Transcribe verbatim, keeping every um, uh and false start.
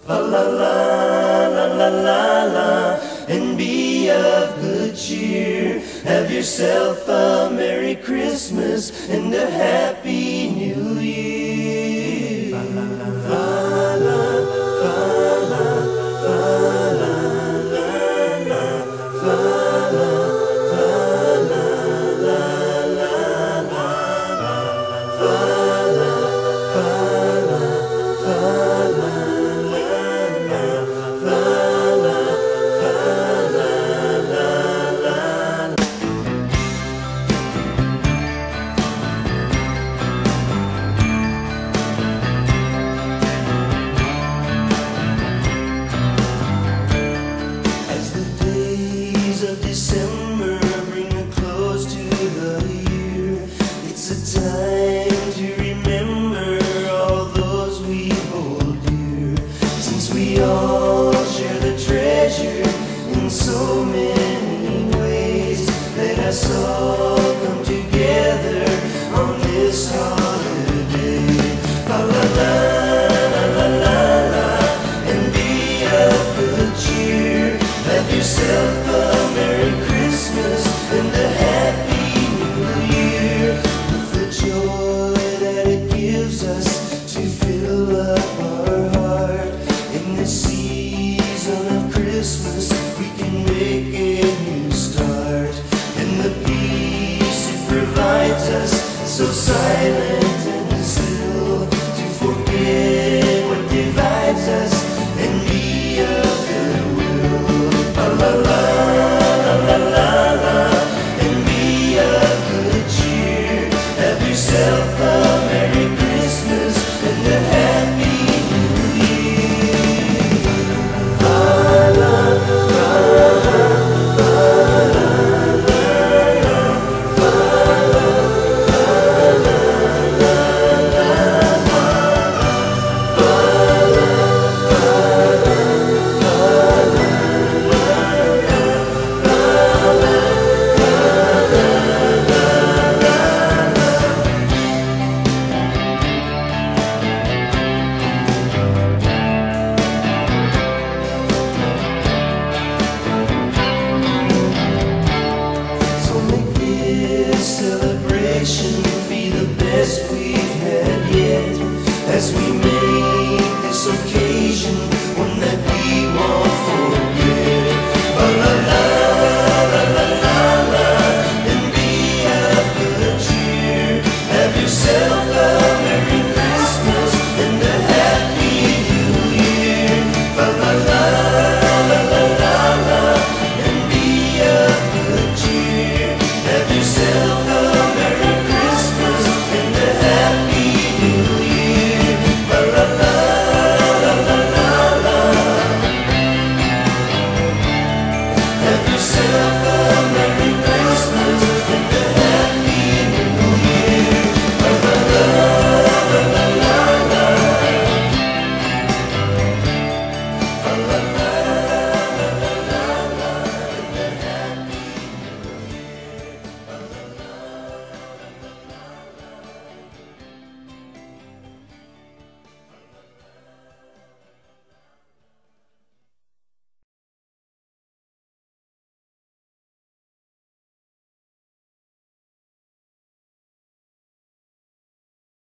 Fa la la la la la la, and be of good cheer. Have yourself a Merry Christmas and a Happy New Year. Fa la la fa la fa la fa la la la fa la fa la la la la fa la fa la fa la. December bring a close to the year. It's a time to remember all those we hold dear. Since we all share the treasure in so many ways, let us all